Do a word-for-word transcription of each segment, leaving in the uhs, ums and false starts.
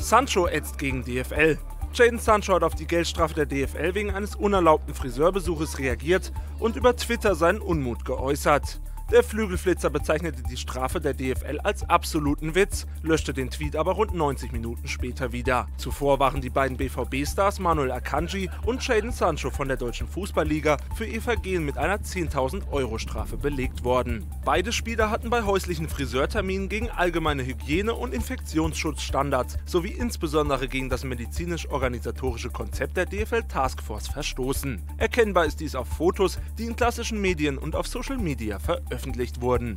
Sancho ätzt gegen D F L. Jadon Sancho hat auf die Geldstrafe der D F L wegen eines unerlaubten Friseurbesuches reagiert und über Twitter seinen Unmut geäußert. Der Flügelflitzer bezeichnete die Strafe der D F L als absoluten Witz, löschte den Tweet aber rund neunzig Minuten später wieder. Zuvor waren die beiden B V B-Stars Manuel Akanji und Jadon Sancho von der Deutschen Fußballliga für ihr Vergehen mit einer zehntausend Euro Strafe belegt worden. Beide Spieler hatten bei häuslichen Friseurterminen gegen allgemeine Hygiene- und Infektionsschutzstandards sowie insbesondere gegen das medizinisch-organisatorische Konzept der D F L Taskforce verstoßen. Erkennbar ist dies auf Fotos, die in klassischen Medien und auf Social Media veröffentlicht wurden.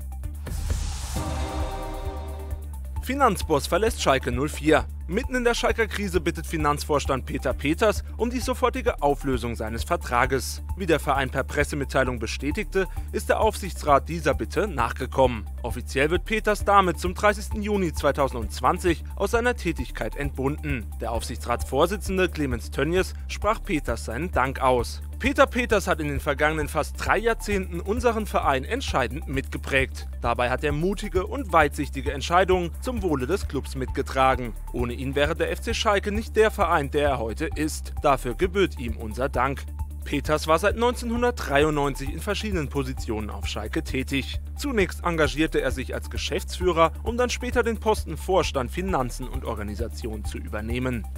Finanzboss verlässt Schalke null vier. Mitten in der Schalker Krise bittet Finanzvorstand Peter Peters um die sofortige Auflösung seines Vertrages. Wie der Verein per Pressemitteilung bestätigte, ist der Aufsichtsrat dieser Bitte nachgekommen. Offiziell wird Peters damit zum dreißigsten Juni zweitausendzwanzig aus seiner Tätigkeit entbunden. Der Aufsichtsratsvorsitzende Clemens Tönnies sprach Peters seinen Dank aus. Peter Peters hat in den vergangenen fast drei Jahrzehnten unseren Verein entscheidend mitgeprägt. Dabei hat er mutige und weitsichtige Entscheidungen zum Wohle des Clubs mitgetragen. Ohne ihn wäre der F C Schalke nicht der Verein, der er heute ist. Dafür gebührt ihm unser Dank. Peters war seit neunzehnhundertdreiundneunzig in verschiedenen Positionen auf Schalke tätig. Zunächst engagierte er sich als Geschäftsführer, um dann später den Posten Vorstand Finanzen und Organisation zu übernehmen.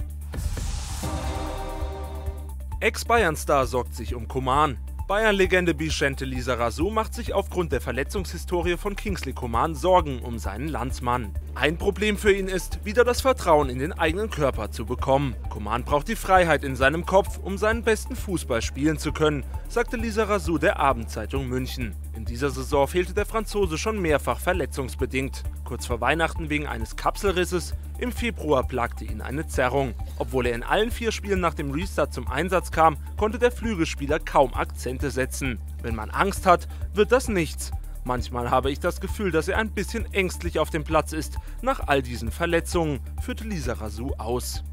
Ex-Bayern-Star sorgt sich um Coman. Bayern-Legende Vicente Lizarazu macht sich aufgrund der Verletzungshistorie von Kingsley Coman Sorgen um seinen Landsmann. Ein Problem für ihn ist, wieder das Vertrauen in den eigenen Körper zu bekommen. Coman braucht die Freiheit in seinem Kopf, um seinen besten Fußball spielen zu können, sagte Lizarazu der Abendzeitung München. In dieser Saison fehlte der Franzose schon mehrfach verletzungsbedingt. Kurz vor Weihnachten wegen eines Kapselrisses, im Februar plagte ihn eine Zerrung. Obwohl er in allen vier Spielen nach dem Restart zum Einsatz kam, konnte der Flügelspieler kaum Akzente setzen. Wenn man Angst hat, wird das nichts. Manchmal habe ich das Gefühl, dass er ein bisschen ängstlich auf dem Platz ist, nach all diesen Verletzungen, führte Lizarazu aus.